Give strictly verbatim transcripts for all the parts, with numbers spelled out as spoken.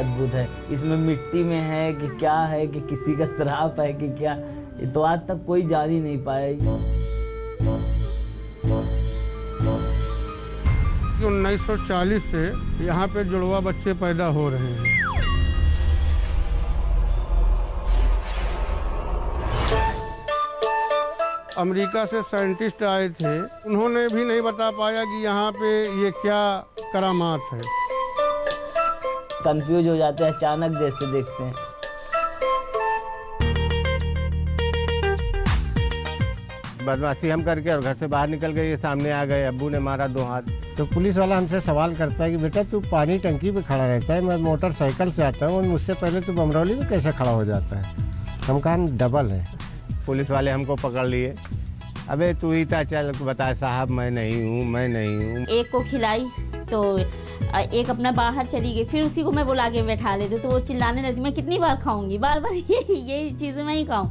अद्भुत है। इसमें मिट्टी में है कि क्या है, कि किसी का श्राप है कि क्या, ये तो आज तक कोई जान ही नहीं पाया। उन्नीस सौ चालीस से यहाँ पे जुड़वा बच्चे पैदा हो रहे हैं। अमेरिका से साइंटिस्ट आए थे, उन्होंने भी नहीं बता पाया कि यहाँ पे ये क्या करामात है। कंफ्यूज हो जाते हैं, अचानक जैसे देखते हैं। बदमाशी हम करके और घर से बाहर निकल गए, ये सामने आ गए, अब्बू ने मारा दो हाथ। तो पुलिस वाला हमसे सवाल करता है कि बेटा तू पानी टंकी पे खड़ा रहता है, मैं मोटरसाइकिल से आता हूँ और मुझसे पहले तू बमरौली में कैसे खड़ा हो जाता है। हम कहा डबल है। पुलिस वाले हमको पकड़ लिए, अबे तू ही था, चल बता साहब मैं नहीं हूँ, मैं नहीं हूँ। एक को खिलाई तो एक अपना बाहर चली गई, फिर उसी को मैं बुला के बैठा लेती, तो वो चिल्लाने लगती, मैं कितनी बार खाऊंगी, बार बार ये ये चीजें मैं ही खाऊं।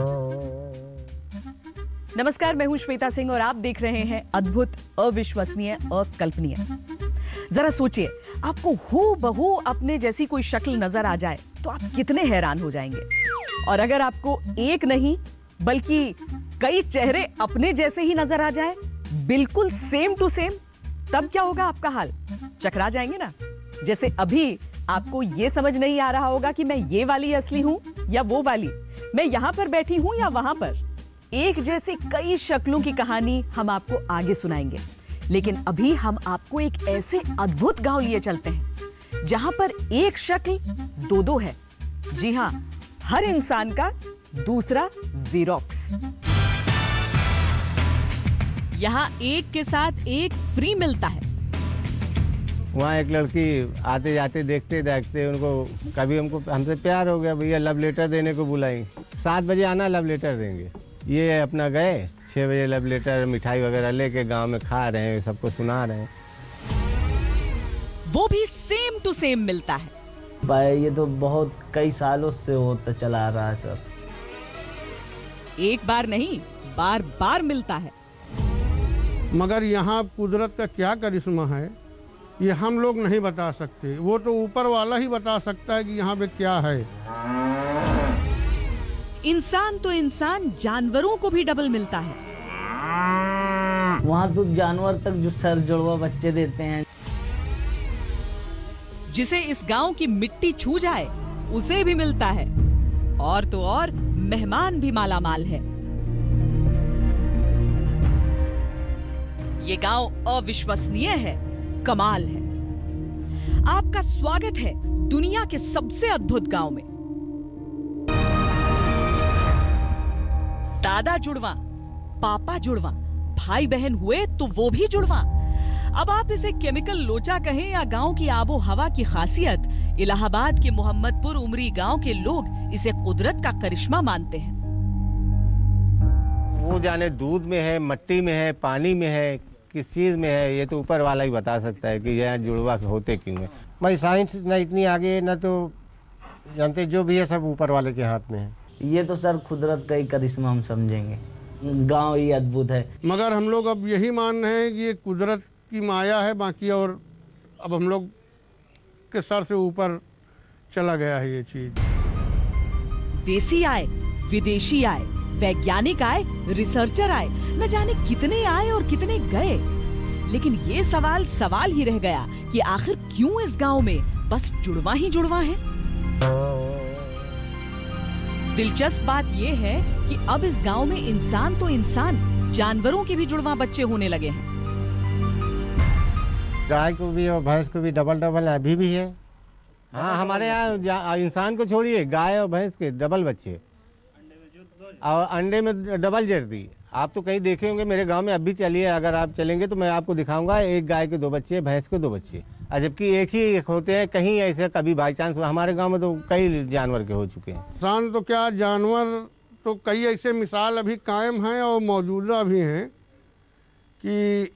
नमस्कार, मैं हूं श्वेता सिंह और आप देख रहे हैं अद्भुत, अविश्वसनीय, अकल्पनीय। जरा सोचिए, आपको हूबहू अपने जैसी कोई शक्ल नजर आ जाए तो आप कितने हैरान हो जाएंगे। और अगर आपको एक नहीं बल्कि कई चेहरे अपने जैसे ही नजर आ जाए, बिल्कुल सेम टू सेम, तब क्या होगा आपका हाल? चकरा जाएंगे ना। जैसे अभी आपको ये समझ नहीं आ रहा होगा कि मैं ये वाली असली हूं या वो वाली, मैं यहां पर बैठी हूं या वहां पर। एक जैसी कई शक्लों की कहानी हम आपको आगे सुनाएंगे, लेकिन अभी हम आपको एक ऐसे अद्भुत गांव लिए चलते हैं जहां पर एक शक्ल दो दो है। जी हां, हर इंसान का दूसरा जीरोक्स। यहाँ एक के साथ एक फ्री मिलता है। वहाँ एक लड़की आते जाते देखते देखते उनको कभी हमको हमसे प्यार हो गया, भैया लव लेटर देने को बुलाई, सात बजे आना लव लेटर देंगे। ये अपना गए, छः बजे लव लेटर मिठाई वगैरह लेके गांव में खा रहे हैं, सबको सुना रहे हैं। वो भी सेम टू सेम मिलता है। भाई ये तो बहुत कई सालों से होता चला आ रहा है सर। एक बार नहीं, बार बार मिलता है। मगर यहाँ कुदरत का क्या करिश्मा है ये हम लोग नहीं बता सकते, वो तो ऊपर वाला ही बता सकता है कि यहाँ पे क्या है। इंसान तो इंसान, जानवरों को भी डबल मिलता है। वहाँ तो जानवर तक जो सर जुड़वा बच्चे देते हैं। जिसे इस गांव की मिट्टी छू जाए उसे भी मिलता है, और तो और मेहमान भी मालामाल है। ये गांव अविश्वसनीय है, कमाल है। आपका स्वागत है दुनिया के सबसे अद्भुत गांव में। दादा जुड़वा, पापा जुड़वा, भाई बहन हुए तो वो भी जुड़वा। अब आप इसे केमिकल लोचा कहें या गांव की आबो हवा की खासियत, इलाहाबाद के मोहम्मदपुर उमरी गांव के लोग इसे कुदरत का करिश्मा मानते हैं। वो जाने दूध में है, मिट्टी में है, पानी में है, किस चीज में है, ये तो ऊपर वाला ही बता सकता है कि यहाँ जुड़वा होते क्यों है। भाई साइंस न इतनी आगे न तो जानते, जो भी है सब ऊपर वाले के हाथ में है। ये तो सर कुदरत का ही करिश्मा हम समझेंगे। गांव ही अद्भुत है। मगर हम लोग अब यही मान रहे हैं कि ये कुदरत की माया है, बाकी और अब हम लोग के सर से ऊपर चला गया है ये चीज। देसी आए, विदेशी आए, वैज्ञानिक आए, रिसर्चर आए, न जाने कितने आए और कितने गए, लेकिन ये सवाल सवाल ही रह गया कि आखिर क्यों इस गांव में बस जुड़वा ही जुड़वा है। दिलचस्प बात यह है कि अब इस गांव में इंसान तो इंसान, जानवरों के भी जुड़वा बच्चे होने लगे हैं। गाय को भी और भैंस को भी डबल डबल अभी भी है। हाँ, हमारे यहाँ इंसान को छोड़िए, गाय और भैंस के डबल बच्चे और अंडे में डबल जर्दी। आप तो कहीं देखे होंगे, मेरे गांव में अब भी चलिए, अगर आप चलेंगे तो मैं आपको दिखाऊंगा, एक गाय के दो बच्चे, भैंस के दो बच्चे, जबकि एक ही एक होते हैं। कहीं ऐसे कभी बाई चांस, हमारे गांव में तो कई जानवर के हो चुके हैं। इंसान तो क्या, जानवर तो कई ऐसे मिसाल अभी कायम हैं और मौजूदा भी हैं कि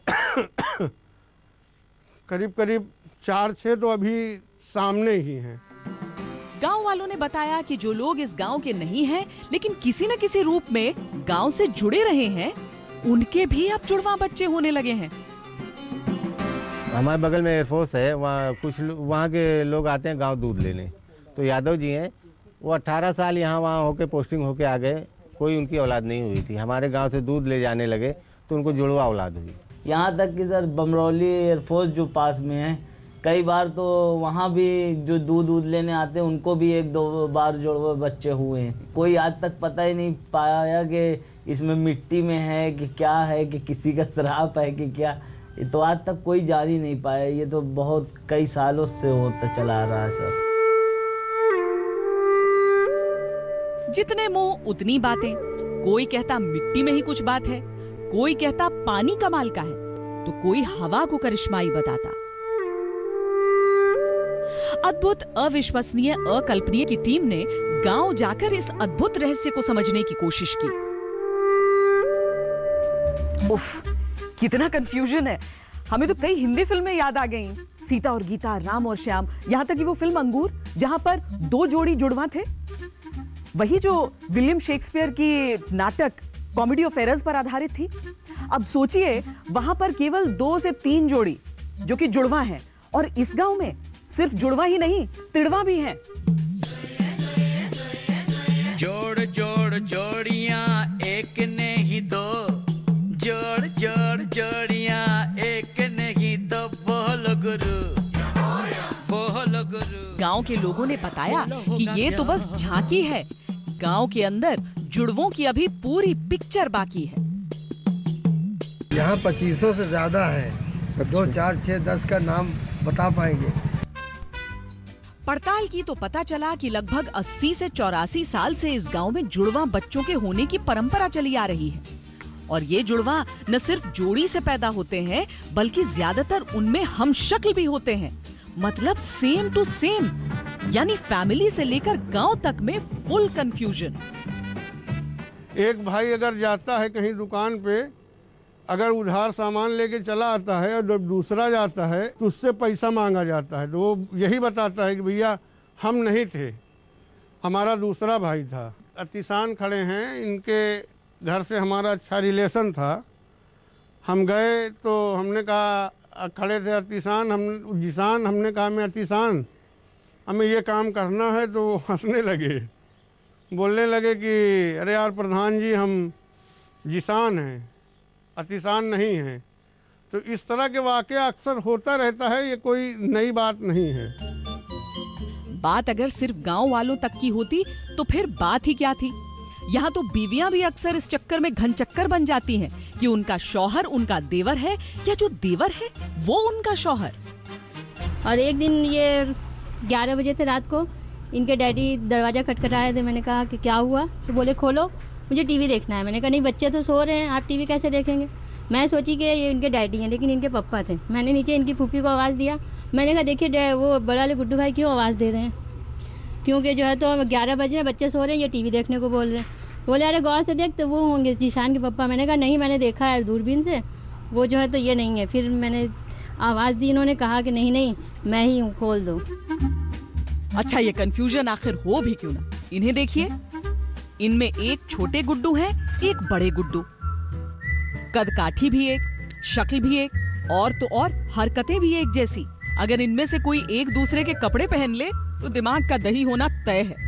करीब करीब चार छः तो अभी सामने ही हैं। गांव वालों ने बताया कि जो लोग इस गांव के नहीं हैं लेकिन किसी न किसी रूप में गांव से जुड़े रहे हैं, उनके भी अब जुड़वा बच्चे होने लगे हैं। हमारे बगल में एयरफोर्स है, वहाँ कुछ वहाँ के लोग आते हैं गांव दूध लेने। तो यादव जी हैं, वो अट्ठारह साल यहाँ वहाँ होके पोस्टिंग होके आ गए, कोई उनकी औलाद नहीं हुई थी। हमारे गांव से दूध ले जाने लगे तो उनको जुड़वा औलाद हुई। यहाँ तक कि सर बमरौली एयरफोर्स जो पास में है, कई बार तो वहाँ भी जो दूध दूध लेने आते हैं उनको भी एक दो बार जुड़वा बच्चे हुए हैं। कोई आज तक पता ही नहीं पाया कि इसमें मिट्टी में है कि क्या है, कि किसी का श्राप है कि क्या, ये तो आज तक कोई जान ही नहीं पाया। ये तो बहुत कई सालों से होता चला आ रहा है सर। जितने मुंह उतनी बातें। कोई कहता मिट्टी में ही कुछ बात है, कोई कहता पानी कमाल का है, तो कोई हवा को करिश्माई बताता। अद्भुत, अविश्वसनीय, अकल्पनीय की टीम ने गांव जाकर इस अद्भुत रहस्य को समझने की कोशिश की। उफ, कितना कंफ्यूजन है। हमें तो कई हिंदी फिल्में याद आ गईं, सीता और गीता, राम और श्याम, यहाँ तक कि वो फिल्म अंगूर जहां पर दो जोड़ी जुड़वा थे, वही जो विलियम शेक्सपियर की नाटक कॉमेडी ऑफ एरर्स पर आधारित थी। अब सोचिए, वहां पर केवल दो से तीन जोड़ी जो कि जुड़वा हैं, और इस गांव में सिर्फ जुड़वा ही नहीं, तिड़वा भी हैं। जोड़ जोड़ जोड़ियां एक नहीं दो, जोड़ जोड़ जोड़ियां एक नहीं दो, बोलो गुरु बोलो गुरु। गांव के लोगों ने बताया कि ये तो बस झांकी है, गांव के अंदर जुड़वों की अभी पूरी पिक्चर बाकी है। यहाँ पच्चीसों से ज्यादा है, दो चार छह दस का नाम बता पाएंगे। पड़ताल की तो पता चला कि लगभग अस्सी से चौरासी साल से इस गांव में जुड़वा बच्चों के होने की परंपरा चली आ रही है। और ये जुड़वा न सिर्फ जोड़ी से पैदा होते हैं, बल्कि ज्यादातर उनमें हम शक्ल भी होते हैं, मतलब सेम टू सेम। यानी फैमिली से लेकर गांव तक में फुल कंफ्यूजन। एक भाई अगर जाता है कहीं दुकान पे, अगर उधार सामान लेके चला आता है और जब दूसरा जाता है तो उससे पैसा मांगा जाता है, तो वो यही बताता है कि भैया हम नहीं थे, हमारा दूसरा भाई था। अतिसान खड़े हैं, इनके घर से हमारा अच्छा रिलेशन था। हम गए तो हमने कहा, खड़े थे अतिसान, हम जिसान, हमने कहा मैं अतिसान, हमें ये काम करना है। तो वो हंसने लगे, बोलने लगे कि अरे यार प्रधान जी, हम जिसान हैं, अतिसान नहीं हैं। तो इस तरह के वाक़या अक्सर होता रहता है, ये कोई नई बात नहीं है। बात अगर सिर्फ गांव वालों तक की होती तो फिर बात ही क्या थी। यहाँ तो बीवियां भी अक्सर इस चक्कर में घन चक्कर बन जाती हैं कि उनका शौहर उनका देवर है, या जो देवर है वो उनका शौहर। और एक दिन ये ग्यारह बजे थे रात को, इनके डैडी दरवाज़ा खटखटाए थे। मैंने कहा कि क्या हुआ, तो बोले खोलो, मुझे टीवी देखना है। मैंने कहा नहीं, बच्चे तो सो रहे हैं, आप टीवी कैसे देखेंगे। मैं सोची कि ये इनके डैडी हैं, लेकिन इनके पापा थे। मैंने नीचे इनकी फूफी को आवाज़ दिया। मैंने कहा देखिए वो बड़ा वाले गुड्डू भाई क्यों आवाज़ दे रहे हैं, क्योंकि जो है तो ग्यारह बजे बच्चे सो रहे हैं, ये टीवी देखने को बोल रहे हैं। बोले अरे गौर से देख, तो वो होंगे जीशान के पापा। मैंने कहा नहीं, मैंने देखा है दूरबीन से, वो जो है तो ये नहीं है। फिर मैंने आवाज़ दी, इन्होंने कहा कि नहीं नहीं मैं ही हूँ, खोल दो। अच्छा, ये कंफ्यूजन आखिर हो भी क्यों ना, इन्हें देखिए, इनमें एक छोटे गुड्डू हैं, एक बड़े गुड्डू। कद काठी भी एक, शक्ल भी एक, और तो और हरकतें भी एक जैसी। अगर इनमें से कोई एक दूसरे के कपड़े पहन ले तो दिमाग का दही होना तय है।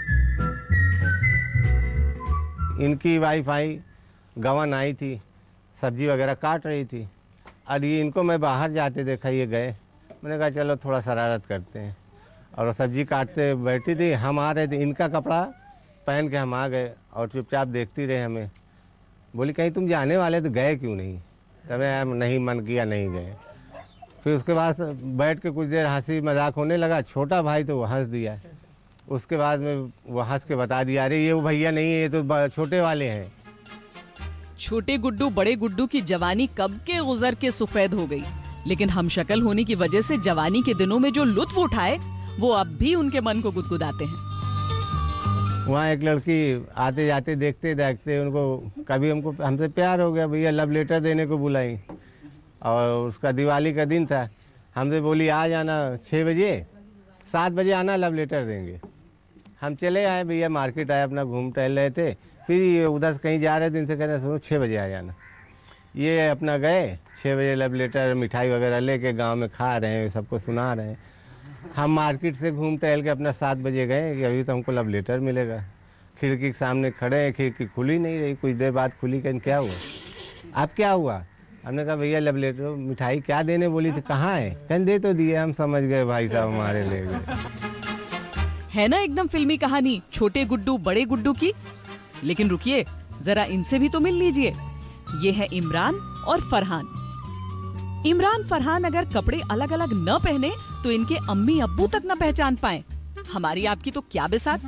इनकी वाइफ आई, गवन आई थी, सब्जी वगैरह काट रही थी। और ये इनको मैं बाहर जाते देखा, ये गए। मैंने कहा चलो थोड़ा शरारत करते हैं, और सब्जी काटते बैठी थी, हम आ रहे थे, इनका कपड़ा पहन के हम आ गए और चुपचाप देखती रहे हमें। बोली कहीं तुम जाने वाले तो गए क्यों नहीं। तब नहीं, मन किया नहीं गए। फिर उसके बाद बैठ के कुछ देर हंसी मजाक होने लगा। छोटा भाई तो वो हंस दिया। उसके बाद में वो हंस के बता दिया, अरे ये वो भैया नहीं है, ये तो छोटे वाले हैं। छोटे गुड्डू बड़े गुड्डू की जवानी कब के गुजर के सफेद हो गई, लेकिन हम शक्ल होने की वजह से जवानी के दिनों में जो लुत्फ उठाए वो अब भी उनके मन को गुदगुदाते हैं। वहाँ एक लड़की आते जाते देखते देखते उनको कभी हमको हमसे प्यार हो गया, भैया लव लेटर देने को बुलाई। और उसका दिवाली का दिन था, हमसे बोली आ जाना छः बजे, सात बजे आना, लव लेटर देंगे। हम चले आए, भैया मार्केट आए, अपना घूम टहल रहे थे। फिर ये उधर से कहीं जा रहे थे, इनसे कह रहे सुनो छः बजे आ जाना। ये अपना गए छः बजे लव लेटर मिठाई वगैरह लेके गांव में खा रहे हैं, सबको सुना रहे हैं। हम मार्केट से घूम टहल के अपना सात बजे गए कि अभी तो हमको लव लेटर मिलेगा। खिड़की के सामने खड़े हैं, खिड़की खुली नहीं रही, कुछ देर बाद खुली। कहीं क्या हुआ? अब क्या हुआ? हमने कहा भैया लव लेटर मिठाई क्या देने बोली थी, कहाँ है? कहीं दे तो दिए, हम समझ गए भाई साहब हमारे ले गए। है ना एकदम फिल्मी कहानी छोटे गुड्डू बड़े गुड्डू की। लेकिन रुकिए, जरा इनसे भी तो मिल लीजिए। ये है इमरान और फरहान। इमरान फरहान अगर कपड़े अलग अलग न पहने तो इनके अम्मी अब्बू तक न पहचान पाए। हमारी आपकी तो क्या बिसात।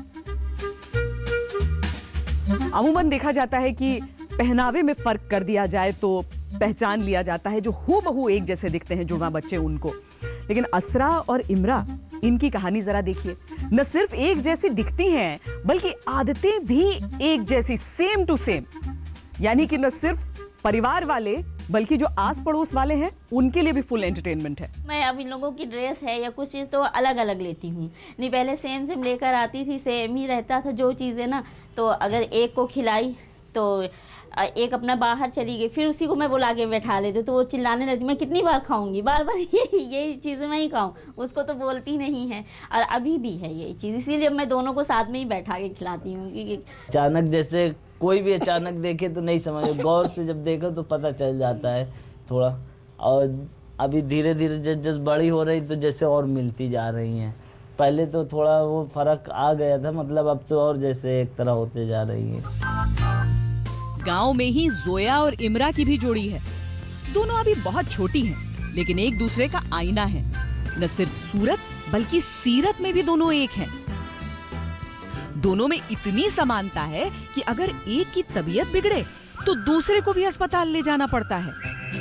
अमूमन देखा जाता है कि पहनावे में फर्क कर दिया जाए तो पहचान लिया जाता है, जो हूबहू एक जैसे दिखते हैं जुड़वा बच्चे उनको। लेकिन असरा और इमरा, इनकी कहानी जरा देखिए। न सिर्फ एक जैसी दिखती हैं बल्कि आदतें भी एक जैसी, सेम टू सेम। यानी कि न सिर्फ परिवार वाले बल्कि जो आस पड़ोस वाले हैं उनके लिए भी फुल एंटरटेनमेंट है। मैं अब इन लोगों की ड्रेस है या कुछ चीज़ तो अलग अलग लेती हूँ। नहीं पहले सेम सेम लेकर आती थी, सेम ही रहता था जो चीज़ें ना। तो अगर एक को खिलाई तो एक अपना बाहर चली गई, फिर उसी को मैं बुला के बैठा लेती तो वो चिल्लाने लगती, मैं कितनी बार खाऊंगी, बार बार ये ये चीज़ें मैं ही खाऊं। उसको तो बोलती नहीं है। और अभी भी है यही चीज़, इसीलिए मैं दोनों को साथ में ही बैठा के खिलाती हूँ। क्योंकि अचानक जैसे कोई भी अचानक देखे तो नहीं समझ, गौर से जब देखो तो पता चल जाता है थोड़ा। और अभी धीरे धीरे जब जब बड़ी हो रही तो जैसे और मिलती जा रही हैं। पहले तो थोड़ा वो फर्क आ गया था, मतलब अब तो और जैसे एक तरह होते जा रही है। गांव में ही जोया और इमरा की भी जोड़ी है। दोनों अभी बहुत छोटी हैं, लेकिन एक दूसरे का आईना है। न सिर्फ सूरत बल्कि सीरत में भी दोनों एक हैं। दोनों में इतनी समानता है कि अगर एक की तबीयत बिगड़े तो दूसरे को भी अस्पताल ले जाना पड़ता है।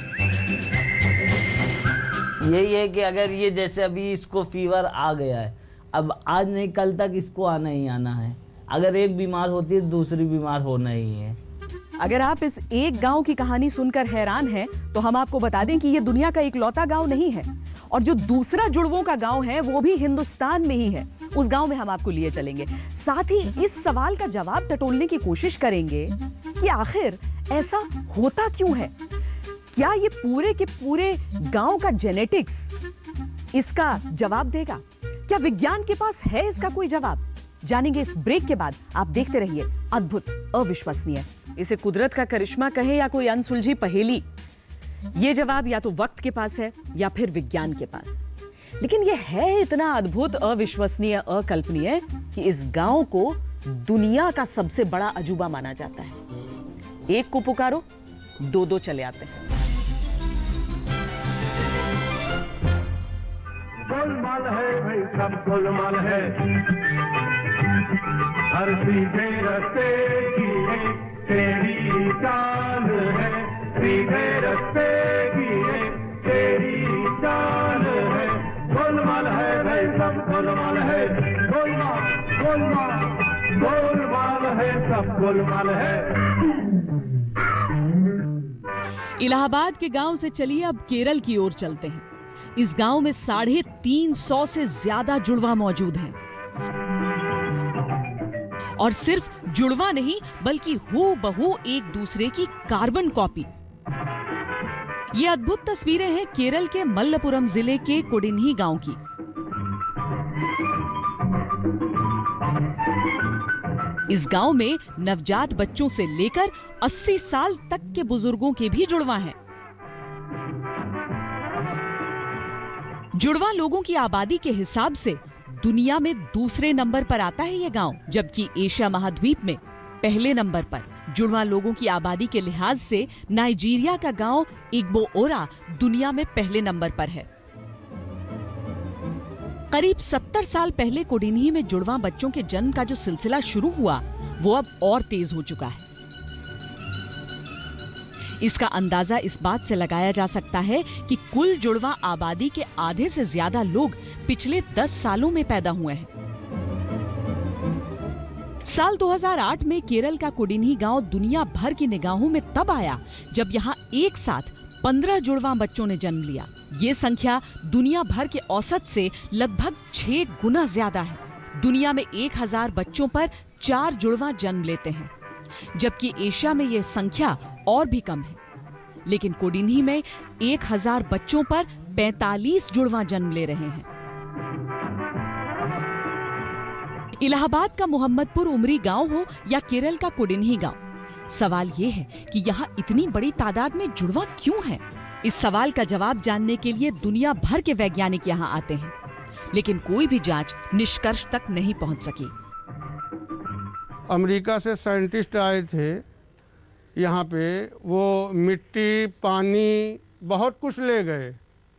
यही है कि अगर ये जैसे अभी इसको फीवर आ गया है, अब आज नहीं कल तक इसको आना ही आना है। अगर एक बीमार होती है दूसरी बीमार होना ही है। अगर आप इस एक गांव की कहानी सुनकर हैरान हैं, तो हम आपको बता दें कि ये दुनिया का इकलौता गांव नहीं है। और जो दूसरा जुड़वों का गांव है वो भी हिंदुस्तान में ही है। उस गांव में हम आपको लिए चलेंगे। साथ ही इस सवाल का जवाब टटोलने की कोशिश करेंगे कि आखिर ऐसा होता क्यों है। क्या ये पूरे के पूरे गांव का जेनेटिक्स इसका जवाब देगा? क्या विज्ञान के पास है इसका कोई जवाब? जानेंगे इस ब्रेक के बाद। आप देखते रहिए अद्भुत, अविश्वसनीय। इसे कुदरत का करिश्मा कहे या कोई अनसुलझी पहेली, ये जवाब या तो वक्त के पास है या फिर विज्ञान के पास। लेकिन ये है इतना अद्भुत, अविश्वसनीय, अकल्पनीय कि इस गांव को दुनिया का सबसे बड़ा अजूबा माना जाता है। एक को पुकारो, दो दो चले आते हैं। गोलमाल है भाई, सब गोलमाल है। हर सीधे रस्ते की एक तेरी चाल है, सीधे रस्ते की एक तेरी चाल है। गोलमाल है भाई, सब गोलमाल है। गोलमाल गोलमाल गोलमाल है, सब गोलमाल है। इलाहाबाद के गांव से चलिए अब केरल की ओर चलते हैं। इस गांव में साढ़े तीन सौ से ज्यादा जुड़वा मौजूद हैं। और सिर्फ जुड़वा नहीं बल्कि हूबहू एक दूसरे की कार्बन कॉपी। ये अद्भुत तस्वीरें हैं केरल के मल्लपुरम जिले के कोडिन्ही गांव की। इस गांव में नवजात बच्चों से लेकर अस्सी साल तक के बुजुर्गों के भी जुड़वा हैं। जुड़वा लोगों की आबादी के हिसाब से दुनिया में दूसरे नंबर पर आता है ये गांव, जबकि एशिया महाद्वीप में पहले नंबर पर। जुड़वा लोगों की आबादी के लिहाज से नाइजीरिया का गांव इग्बो ओरा दुनिया में पहले नंबर पर है। करीब सत्तर साल पहले कोडिन्ही में जुड़वा बच्चों के जन्म का जो सिलसिला शुरू हुआ वो अब और तेज हो चुका है। इसका अंदाजा इस बात से लगाया जा सकता है कि कुल जुड़वा आबादी के आधे से ज्यादा लोग पिछले दस सालों में पैदा हुए हैं। साल दो हज़ार आठ में केरल का कोडिन्ही गांव दुनिया भर की निगाहों में तब आया जब यहां एक साथ पंद्रह जुड़वा बच्चों ने जन्म लिया। ये संख्या दुनिया भर के औसत से लगभग छह गुना ज्यादा है। दुनिया में एक हजार बच्चों पर चार जुड़वा जन्म लेते हैं, जबकि एशिया में यह संख्या और भी कम है। लेकिन कोडिन्ही में एक हजार बच्चों पर पैंतालीस जुड़वा जन्म ले रहे हैं। इलाहाबाद का मोहम्मदपुर उमरी गांव हो या केरल का कोडिन्ही गांव, सवाल यह है कि यहाँ इतनी बड़ी तादाद में जुड़वा क्यों है? इस सवाल का जवाब जानने के लिए दुनिया भर के वैज्ञानिक यहाँ आते हैं, लेकिन कोई भी जांच निष्कर्ष तक नहीं पहुंच सकी। अमेरिका से साइंटिस्ट आए थे यहाँ पे, वो मिट्टी, पानी, बहुत कुछ ले गए,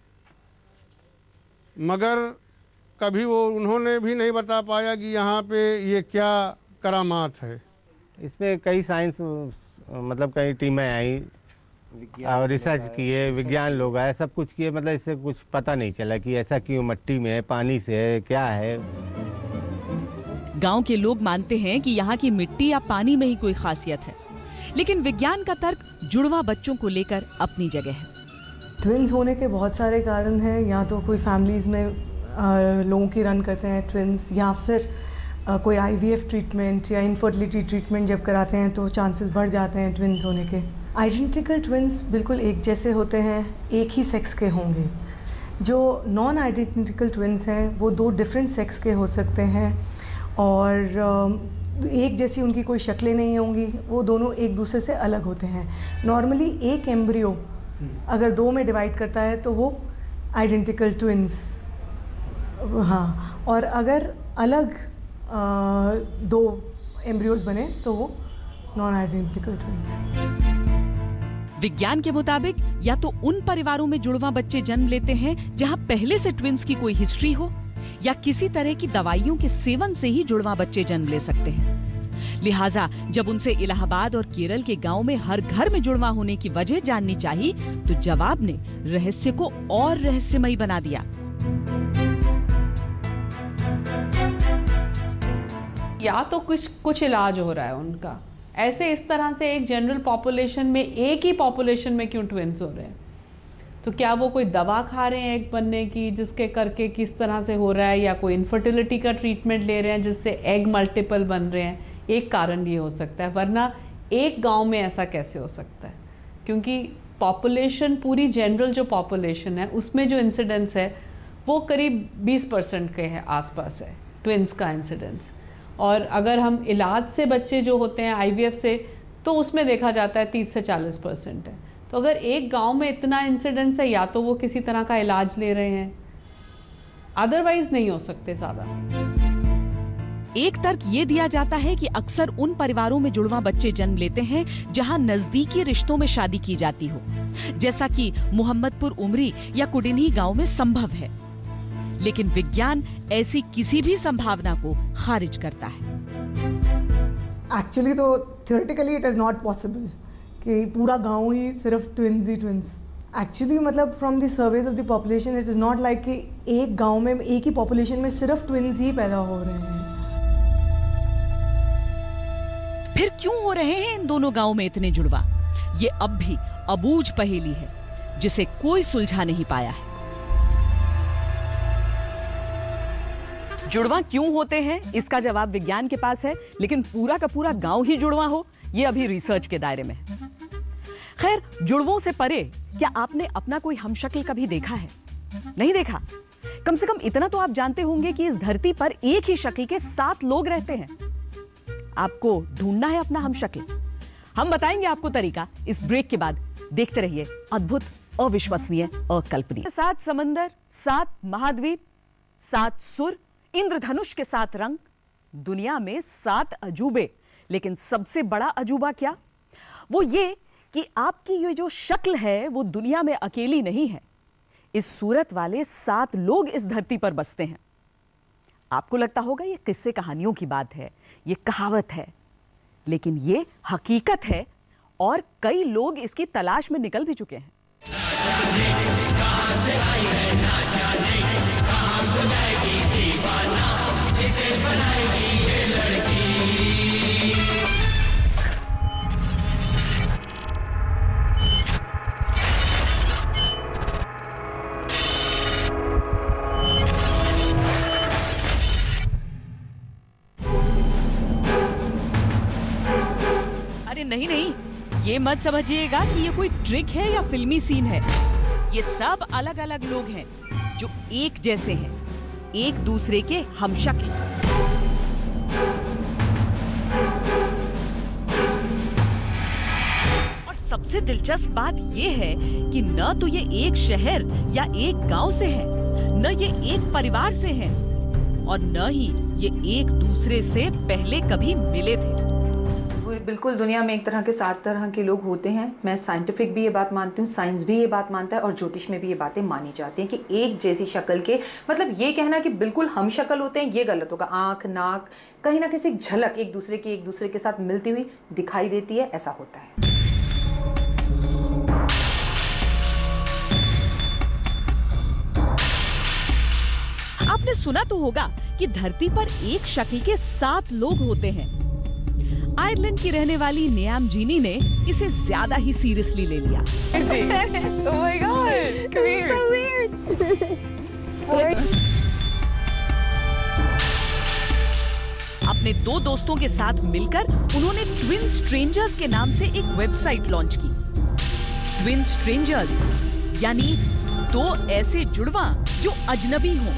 मगर कभी वो उन्होंने भी नहीं बता पाया कि यहाँ पे ये क्या करामात है। इसमें कई साइंस मतलब कई टीमें आई और रिसर्च किए, विज्ञान लोग आए, सब कुछ किए, मतलब इससे कुछ पता नहीं चला कि ऐसा क्यों मट्टी में है, पानी से है, क्या है। गांव के लोग मानते हैं कि यहाँ की मिट्टी या पानी में ही कोई खासियत है, लेकिन विज्ञान का तर्क जुड़वा बच्चों को लेकर अपनी जगह है। ट्विन्स होने के बहुत सारे कारण हैं, या तो कोई फैमिलीज में आ, लोगों की रन करते हैं ट्विन्स, या फिर आ, कोई आईवीएफ ट्रीटमेंट या इनफर्टिलिटी ट्रीटमेंट जब कराते हैं तो चांसेस बढ़ जाते हैं ट्विन्स होने के। आइडेंटिकल ट्विन्स बिल्कुल एक जैसे होते हैं, एक ही सेक्स के होंगे। जो नॉन आइडेंटिकल ट्विन्स हैं वो दो डिफरेंट सेक्स के हो सकते हैं और एक जैसी उनकी कोई शक्लें नहीं होंगी, वो दोनों एक दूसरे से अलग होते हैं। नॉर्मली एक एम्ब्रियो अगर दो में डिवाइड करता है तो वो आइडेंटिकल ट्विन्स, हाँ, और अगर अलग आ, दो एम्ब्रियोज बने तो वो नॉन आइडेंटिकल ट्विन्स। विज्ञान के मुताबिक या तो उन परिवारों में जुड़वा बच्चे जन्म लेते हैं जहां पहले से ट्विन्स की कोई हिस्ट्री हो, या किसी तरह की दवाइयों के सेवन से ही जुड़वा बच्चे जन्म ले सकते हैं। लिहाजा जब उनसे इलाहाबाद और केरल के गांव में हर घर में जुड़वा होने की वजह जाननी चाहिए तो जवाब ने रहस्य को और रहस्यमयी बना दिया। या तो कुछ कुछ इलाज हो रहा है उनका, ऐसे इस तरह से एक जनरल पॉपुलेशन में, एक ही पॉपुलेशन में क्यों ट्विन्स हो रहे हैं? तो क्या वो कोई दवा खा रहे हैं एग बनने की जिसके करके किस तरह से हो रहा है, या कोई इनफर्टिलिटी का ट्रीटमेंट ले रहे हैं जिससे एग मल्टीपल बन रहे हैं? एक कारण ये हो सकता है, वरना एक गांव में ऐसा कैसे हो सकता है? क्योंकि पॉपुलेशन, पूरी जनरल जो पॉपुलेशन है उसमें जो इंसिडेंस है वो करीब बीस परसेंट के है आसपास है ट्विन्स का इंसिडेंस। और अगर हम इलाज से बच्चे जो होते हैं आईवीएफ से, तो उसमें देखा जाता है तीस से चालीस परसेंट है। तो अगर एक गांव में इतना इंसिडेंस है, या तो वो किसी तरह का इलाज ले रहे हैं, अदरवाइज नहीं हो सकते ज़्यादा। एक तर्क ये दिया जाता है कि अक्सर उन परिवारों में जुड़वा बच्चे जन्म लेते हैं जहां नजदीकी रिश्तों में शादी की जाती हो, जैसा कि मोहम्मदपुर उमरी या कोडिन्ही गांव में संभव है। लेकिन विज्ञान ऐसी किसी भी संभावना को खारिज करता है। एक्चुअली तो theoretically it is not possible कि पूरा गांव ही सिर्फ ट्विन्स ही ट्विन्स। एक्चुअली मतलब from the surveys of the population it is not like कि एक गांव में, एक ही पॉपुलेशन में सिर्फ ट्विन्स ही पैदा हो रहे हैं। फिर क्यों हो रहे हैं इन दोनों गांव में इतने जुड़वा? ये अब भी अबूझ पहेली है जिसे कोई सुलझा नहीं पाया है। जुड़वा क्यों होते हैं इसका जवाब विज्ञान के पास है, लेकिन पूरा का पूरा गांव ही जुड़वा हो ये अभी रिसर्च के दायरे में है। खैर, जुड़वों से परे क्या आपने अपना कोई हमशक्ल कभी देखा है? नहीं देखा? कम से कम इतना तो आप जानते होंगे कि इस धरती पर एक ही शक्ल के सात लोग रहते हैं। आपको ढूंढना है अपना हमशक्ल। हम बताएंगे आपको तरीका इस ब्रेक के बाद। देखते रहिए अद्भुत, अविश्वसनीय, अकल्पनीय। सात समंदर, सात महाद्वीप, सात सुर, इंद्रधनुष के सात रंग, दुनिया में सात अजूबे। लेकिन सबसे बड़ा अजूबा क्या? वो ये कि आपकी ये जो शक्ल है वो दुनिया में अकेली नहीं है। इस सूरत वाले सात लोग इस धरती पर बसते हैं। आपको लगता होगा ये किस्से कहानियों की बात है, ये कहावत है, लेकिन ये हकीकत है और कई लोग इसकी तलाश में निकल भी चुके हैं। अरे नहीं नहीं, ये मत समझिएगा कि ये कोई ट्रिक है या फिल्मी सीन है। ये सब अलग अलग लोग हैं जो एक जैसे हैं, एक दूसरे के हमशक्ल। और सबसे दिलचस्प बात ये है कि न तो ये एक शहर या एक गांव से है, न ये एक परिवार से है, और न ही ये एक दूसरे से पहले कभी मिले थे। बिल्कुल, दुनिया में एक तरह के सात तरह के लोग होते हैं। मैं साइंटिफिक भी ये बात मानती हूँ, साइंस भी ये बात मानता है, और ज्योतिष में भी ये बातें मानी जाती हैं कि एक जैसी शक्ल के, मतलब ये कहना कि बिल्कुल हम शक्ल होते हैं, ये गलत होगा। आँख, नाक, कहीं ना कहीं झलक एक दूसरे की एक दूसरे के साथ मिलती हुई दिखाई देती है, ऐसा होता है। आपने सुना तो होगा कि धरती पर एक शक्ल के सात लोग होते हैं। आयरलैंड की रहने वाली नियाम जीनी ने इसे ज्यादा ही सीरियसली ले लिया। Oh my God, come here. So weird. अपने दो दोस्तों के साथ मिलकर उन्होंने ट्विन स्ट्रेंजर्स के नाम से एक वेबसाइट लॉन्च की। ट्विन स्ट्रेंजर्स यानी दो ऐसे जुड़वा जो अजनबी हों।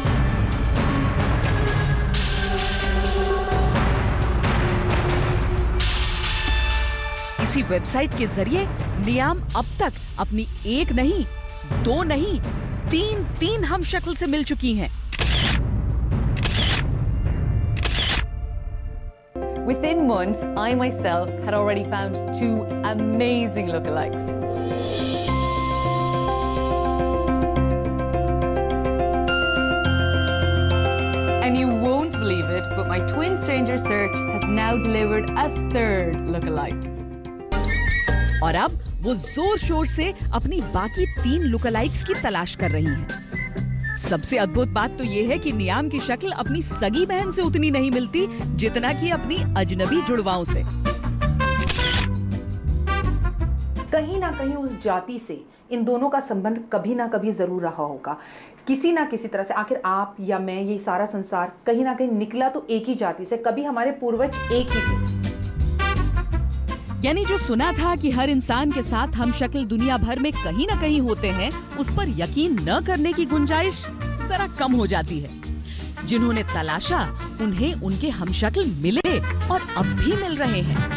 इसी वेबसाइट के जरिए नियाम अब तक अपनी एक नहीं, दो नहीं, तीन तीन हमशक्ल से मिल चुकी हैं। Within months, I myself had already found two amazing lookalikes. And you won't believe it, but my twin stranger search has now delivered a third lookalike. और अब वो जोर शोर से अपनी बाकी तीन लुकलाइक्स की तलाश कर रही हैं। सबसे अद्भुत बात तो ये है कि नियाम की शक्ल अपनी सगी बहन से उतनी नहीं मिलती जितना कि अपनी अजनबी जुड़वाओं से। कहीं ना कहीं उस जाति से इन दोनों का संबंध कभी ना कभी जरूर रहा होगा, किसी ना किसी तरह से। आखिर आप या मैं, ये सारा संसार कहीं ना कहीं निकला तो एक ही जाति से, कभी हमारे पूर्वज एक ही थे। यानी जो सुना था कि हर इंसान के साथ हम शक्ल दुनिया भर में कहीं ना कहीं होते हैं, उस पर यकीन न करने की गुंजाइश जरा कम हो जाती है। जिन्होंने तलाशा उन्हें उनके हमशक्ल मिले और अब भी मिल रहे हैं।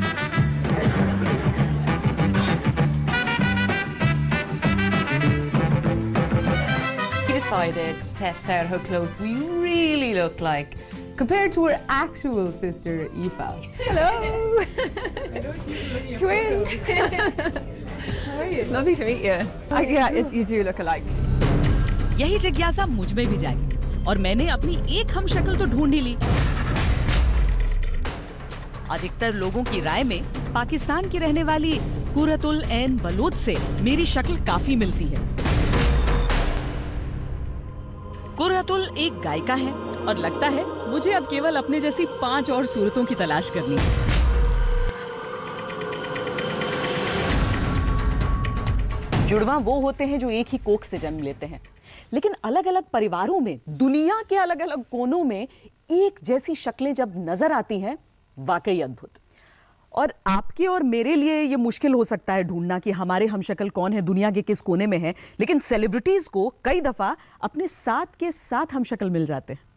We decided to test out how close we really look like compared to her actual sister Aoife. Hello. Twins. How are you? It's lovely to meet you. I, yeah, it's, you do look alike. यही जिज्ञासा मुझ में भी जागी और मैंने अपनी एक हमशक्ल तो ढूंढ ही ली। अधिकतर लोगों की राय में पाकिस्तान की रहने वाली कुरतुल ऐन बलोच से मेरी शक्ल काफी मिलती है। कुरतुल एक गायिका है और लगता है मुझे अब केवल अपने जैसी पांच और सूरतों की तलाश करनी है। जुड़वा वो होते हैं जो एक ही कोख से जन्म लेते हैं, लेकिन अलग अलग परिवारों में दुनिया के अलग अलग कोनों में एक जैसी शक्लें जब नजर आती हैं, वाकई अद्भुत। और आपके और मेरे लिए ये मुश्किल हो सकता है ढूंढना कि हमारे हमशक्ल कौन है, दुनिया के किस कोने में है, लेकिन सेलिब्रिटीज को कई दफा अपने साथ के साथ हमशक्ल मिल जाते हैं।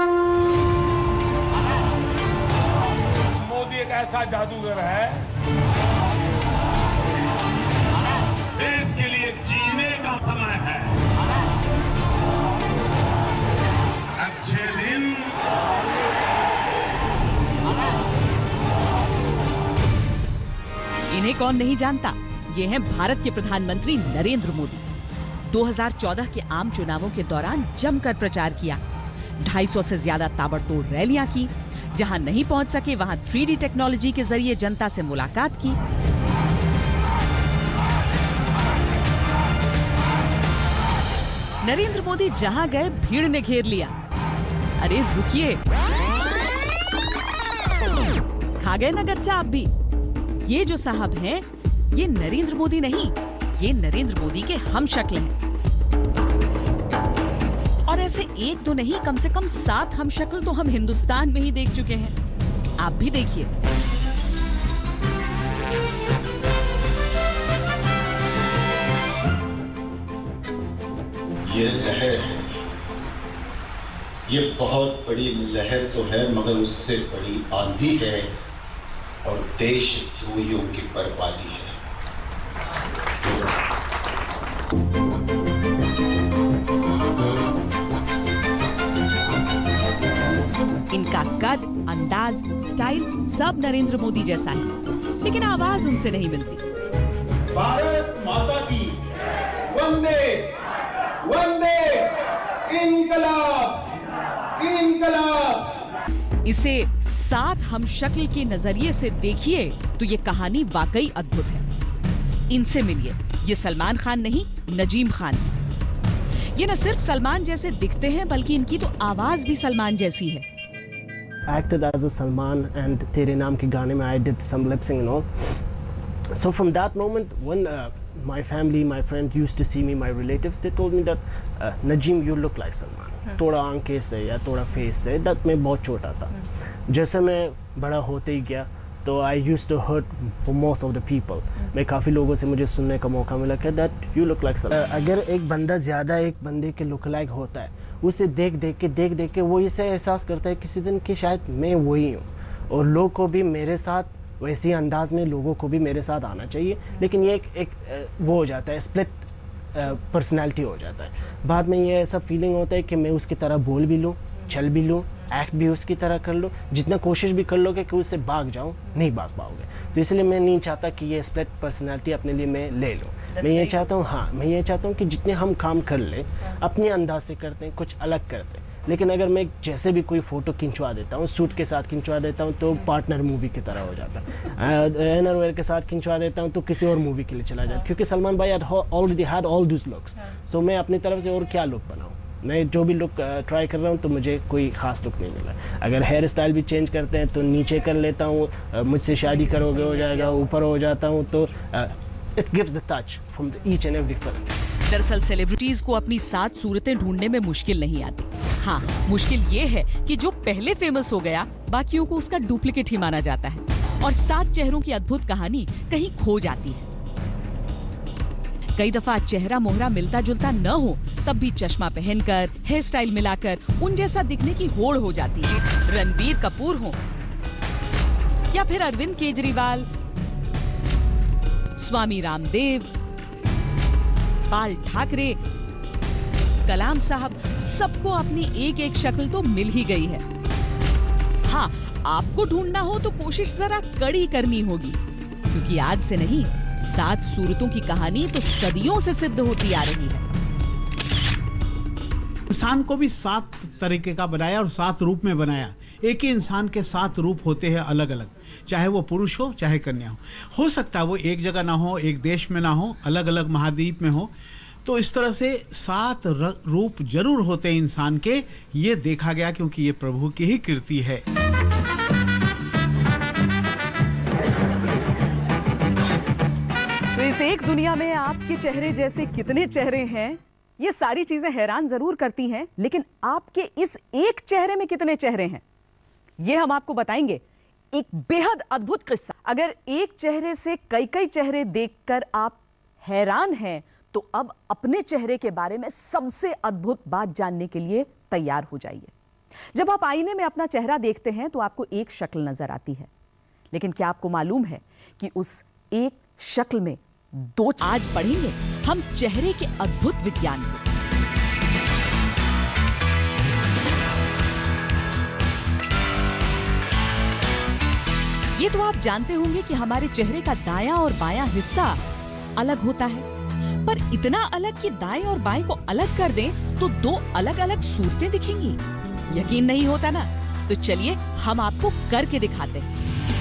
मोदी एक ऐसा जादूगर है, देश के लिए जीने का समय है। अच्छे दिन इन्हें कौन नहीं जानता, ये हैं भारत के प्रधानमंत्री नरेंद्र मोदी। दो हज़ार चौदह के आम चुनावों के दौरान जमकर प्रचार किया, ढाई सौ से ज्यादा ताबड़तोड़ रैलियां की, जहां नहीं पहुंच सके वहां थ्री डी टेक्नोलॉजी के जरिए जनता से मुलाकात की। नरेंद्र मोदी जहां गए भीड़ ने घेर लिया। अरे रुकिए, खा गए ना गच्चा आप भी। ये जो साहब हैं, ये नरेंद्र मोदी नहीं, ये नरेंद्र मोदी के हमशक्ल हैं। और ऐसे एक दो नहीं, कम से कम सात हमशक्ल तो हम हिंदुस्तान में ही देख चुके हैं। आप भी देखिए। ये लहर है, ये बहुत बड़ी लहर तो है मगर उससे बड़ी आंधी है और देशद्रोहियों की बर्बादी है। इनका कद, अंदाज, स्टाइल सब नरेंद्र मोदी जैसा है, लेकिन आवाज उनसे नहीं मिलती। भारत माता की वंदे वंदे इनकलाब इनकलाब। इसे सात हम शक्ल के नजरिए से देखिए तो ये कहानी वाकई अद्भुत है। इनसे मिलिए, ये सलमान खान नहीं, नजीम खान है। ये न सिर्फ सलमान जैसे दिखते हैं बल्कि इनकी तो आवाज भी सलमान जैसी है। Acted as a Salman and तेरे नाम के गाने में I did some lip singing and all. So from that moment, when uh, my family, my friends used to see me, my relatives, they told me that uh, Najeem, you look like Salman. थोड़ा आंखें से या थोड़ा face से, that मैं बहुत छोटा था। जैसे मैं बड़ा होते ही गया तो I used to hurt for most of the people. मैं काफ़ी लोगों से मुझे सुनने का मौका मिला कि that you look like Salman. अगर एक बंदा ज़्यादा एक बंदे के look like होता है, उसे देख देख के देख देख के वो इसे एहसास करता है किसी दिन कि शायद मैं वही हूँ, और लोग को भी मेरे साथ वैसे ही अंदाज में लोगों को भी मेरे साथ आना चाहिए। लेकिन ये एक, एक वो हो जाता है, स्प्लिट पर्सनालिटी हो जाता है। बाद में ये ऐसा फीलिंग होता है कि मैं उसकी तरह बोल भी लूँ, चल भी लूँ, एक्ट भी उसकी तरह कर लो, जितना कोशिश भी कर लोगे कि उससे भाग जाऊँ, नहीं भाग पाओगे। तो इसलिए मैं नहीं चाहता कि ये स्प्लिट पर्सनालिटी अपने लिए मैं ले लूँ। मैं ये चाहता हूँ, हाँ मैं ये चाहता हूँ कि जितने हम काम कर ले अपने अंदाज से करते हैं, कुछ अलग करते हैं। लेकिन अगर मैं जैसे भी कोई फ़ोटो खिंचवा देता हूँ, सूट के साथ खिंचवा देता हूँ तो पार्टनर मूवी की तरह हो जाता है, इनरवेयर के साथ खिंचवा देता हूँ तो किसी और मूवी के लिए चला जाता है, क्योंकि सलमान भाई already had all this looks. So मैं अपनी तरफ से और क्या लुक बनाऊँ? मैं जो भी लुक ट्राई कर रहा हूँ तो मुझे कोई ख़ास लुक नहीं मिला। अगर हेयर स्टाइल भी चेंज करते हैं तो नीचे कर लेता हूँ, मुझसे शादी करोगे हो जाएगा, ऊपर हो जाता हूँ, तो it gives the touch from each and every film. दरअसल सेलिब्रिटीज को अपनी सात सूरतें ढूंढने में मुश्किल नहीं आती। हाँ, मुश्किल ये है कि जो पहले फेमस हो गया बाकियों को उसका डुप्लीकेट ही माना जाता है और सात चेहरों की अद्भुत कहानी कहीं खो जाती है। कई दफा चेहरा मोहरा मिलता जुलता न हो तब भी चश्मा पहनकर, हेयर स्टाइल मिलाकर उन जैसा दिखने की होड़ हो जाती है। रणबीर कपूर हो या फिर अरविंद केजरीवाल, स्वामी रामदेव, बाल ठाकरे, कलाम साहब, सबको अपनी एक एक शक्ल तो मिल ही गई है। हाँ, आपको ढूंढना हो तो कोशिश जरा कड़ी करनी होगी, क्योंकि आज से नहीं, सात सूरतों की कहानी तो सदियों से सिद्ध होती आ रही है। इंसान को भी सात तरीके का बनाया और सात रूप में बनाया। एक ही इंसान के सात रूप होते हैं अलग अलग, चाहे वो पुरुष हो चाहे कन्या हो। हो सकता है वो एक जगह ना हो, एक देश में ना हो, अलग अलग महाद्वीप में हो। तो इस तरह से सात रूप जरूर होते हैं इंसान के, ये देखा गया, क्योंकि ये प्रभु की ही कृति है। तो इस एक दुनिया में आपके चेहरे जैसे कितने चेहरे हैं, ये सारी चीजें हैरान जरूर करती हैं, लेकिन आपके इस एक चेहरे में कितने चेहरे हैं ये हम आपको बताएंगे। एक बेहद अद्भुत किस्सा। अगर एक चेहरे से कई कई चेहरे देखकर आप हैरान हैं तो अब अपने चेहरे के बारे में सबसे अद्भुत बात जानने के लिए तैयार हो जाइए। जब आप आईने में अपना चेहरा देखते हैं तो आपको एक शक्ल नजर आती है, लेकिन क्या आपको मालूम है कि उस एक शक्ल में दो। आज पढ़ेंगे हम चेहरे के अद्भुत विज्ञान को। ये तो आप जानते होंगे कि हमारे चेहरे का दायां और बायां हिस्सा अलग होता है, पर इतना अलग कि दाएं और बाएं को अलग कर दें तो दो अलग अलग सूरतें दिखेंगी। यकीन नहीं होता ना? तो चलिए हम आपको करके दिखाते हैं।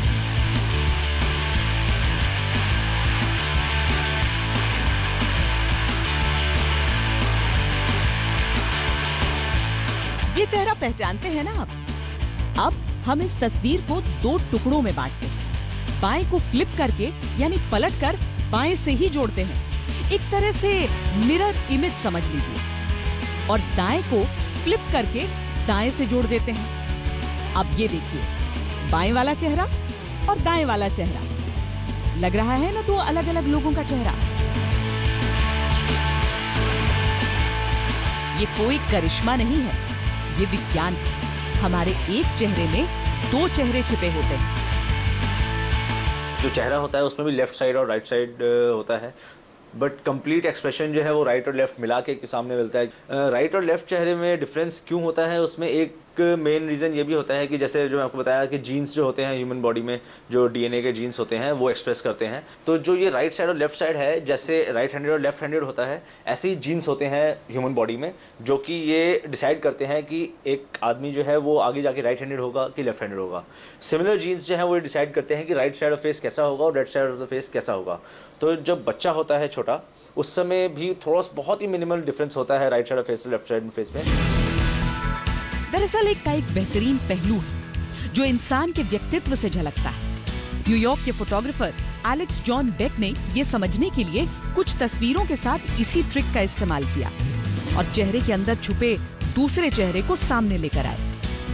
ये चेहरा पहचानते हैं ना आप? अब हम इस तस्वीर को दो टुकड़ों में बांटते हैं। बाएं को फ्लिप करके यानी पलट कर बाएं से ही जोड़ते हैं, एक तरह से मिरर इमेज समझ लीजिए, और दाएं को फ्लिप करके दाएं से जोड़ देते हैं। अब ये देखिए, बाएं वाला चेहरा और दाएं वाला चेहरा, लग रहा है ना दो अलग अलग लोगों का चेहरा। ये कोई करिश्मा नहीं है, ये विज्ञान है। हमारे एक चेहरे में दो चेहरे छिपे होते हैं। जो चेहरा होता है उसमें भी लेफ्ट साइड और राइट साइड होता है, बट कंप्लीट एक्सप्रेशन जो है वो राइट और लेफ्ट मिला के सामने मिलता है। राइट और लेफ्ट चेहरे में डिफरेंस क्यों होता है, उसमें एक मेन रीज़न ये भी होता है कि जैसे जो मैं आपको बताया कि जीन्स जो होते हैं ह्यूमन बॉडी में, जो डीएनए के जीन्स होते हैं वो एक्सप्रेस करते हैं। तो जो ये राइट साइड और लेफ्ट साइड है, जैसे राइट हैंडेड और लेफ्ट हैंडेड होता है, ऐसे ही जीन्स होते हैं ह्यूमन बॉडी में जो कि ये डिसाइड करते हैं कि एक आदमी जो है वो आगे जाके राइट हैंडेड होगा कि लेफ्ट हैंडेड होगा। सिमिलर जीन्स जो है वो डिसाइड करते हैं कि राइट साइड ऑफ फेस कैसा होगा और left side of the face कैसा होगा। तो जब बच्चा होता है छोटा, उस समय भी थोड़ा बहुत ही मिनिमल डिफरेंस होता है राइट साइड ऑफ फेस और लेफ्ट साइड फेस में। दरअसल एक का एक बेहतरीन पहलू है जो इंसान के व्यक्तित्व से झलकता है। न्यूयॉर्क के फोटोग्राफर एलेक्स जॉन बेक ने ये समझने के लिए कुछ तस्वीरों के साथ इसी ट्रिक का इस्तेमाल किया और चेहरे के अंदर छुपे दूसरे चेहरे को सामने लेकर आए।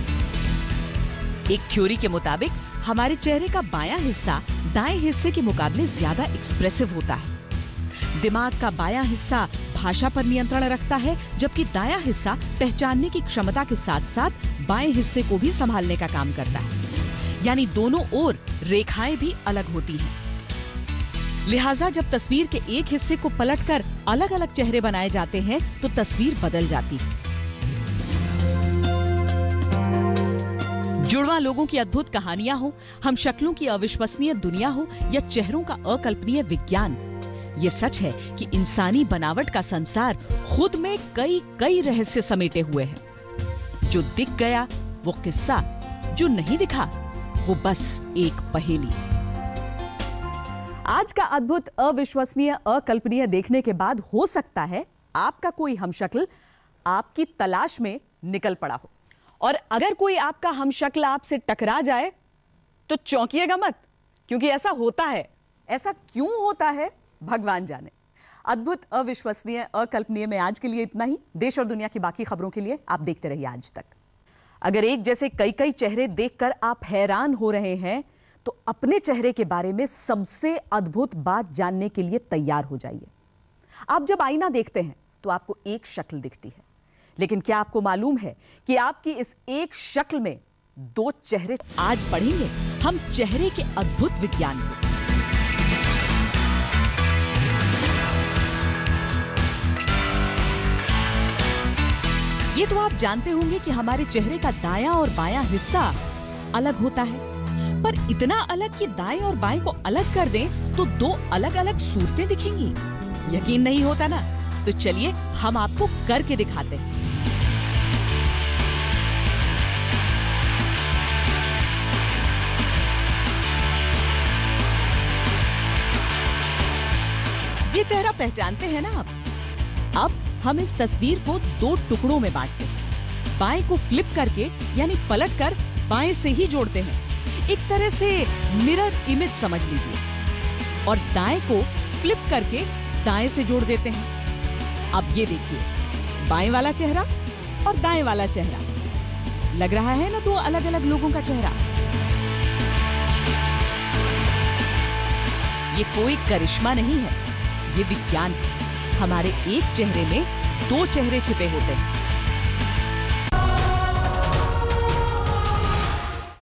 एक थ्योरी के मुताबिक हमारे चेहरे का बायां हिस्सा दाएं हिस्से के मुकाबले ज्यादा एक्सप्रेसिव होता है। दिमाग का बायां हिस्सा भाषा पर नियंत्रण रखता है, जबकि दायां हिस्सा पहचानने की क्षमता के साथ साथ बाएं हिस्से को भी संभालने का काम करता है। यानी दोनों ओर रेखाएं भी अलग होती हैं। लिहाजा जब तस्वीर के एक हिस्से को पलटकर अलग अलग चेहरे बनाए जाते हैं तो तस्वीर बदल जाती है। जुड़वा लोगों की अद्भुत कहानियां हो, हम शक्लों की अविश्वसनीय दुनिया हो या चेहरों का अकल्पनीय विज्ञान, ये सच है कि इंसानी बनावट का संसार खुद में कई कई रहस्य समेटे हुए है। जो दिख गया वो किस्सा, जो नहीं दिखा वो बस एक पहेली। आज का अद्भुत, अविश्वसनीय, अकल्पनीय देखने के बाद हो सकता है आपका कोई हमशक्ल आपकी तलाश में निकल पड़ा हो, और अगर कोई आपका हमशक्ल आपसे टकरा जाए तो चौंकिएगा मत, क्योंकि ऐसा होता है। ऐसा क्यों होता है भगवान जाने। अद्भुत, अविश्वसनीय, अकल्पनीय में आज के लिए इतना ही। देश और दुनिया की बाकी खबरों के लिए आप देखते रहिए आज तक। अगर एक जैसे कई कई चेहरे देखकर आप हैरान हो रहे हैं तो अपने चेहरे के बारे में सबसे अद्भुत बात जानने के लिए तैयार हो जाइए। आप जब आईना देखते हैं तो आपको एक शक्ल दिखती है, लेकिन क्या आपको मालूम है कि आपकी इस एक शक्ल में दो चेहरे। आज पढ़ेंगे हम चेहरे के अद्भुत विज्ञान को। ये तो आप जानते होंगे कि हमारे चेहरे का दायां और बायां हिस्सा अलग होता है, पर इतना अलग कि दाएं और बाएं को अलग कर दें तो दो अलग अलग सूरतें दिखेंगी। यकीन नहीं होता ना? तो चलिए हम आपको करके दिखाते हैं। ये चेहरा पहचानते हैं ना आप? अब हम इस तस्वीर को दो टुकड़ों में बांटते हैं। बाएं को फ्लिप करके यानी पलटकर बाएं से ही जोड़ते हैं, एक तरह से मिरर इमेज समझ लीजिए, और दाएं को फ्लिप करके दाएं से जोड़ देते हैं। अब ये देखिए, बाएं वाला चेहरा और दाएं वाला चेहरा लग रहा है ना दो अलग अलग लोगों का चेहरा। ये कोई करिश्मा नहीं है, ये विज्ञान है। हमारे एक चेहरे में दो चेहरे छिपे होते हैं।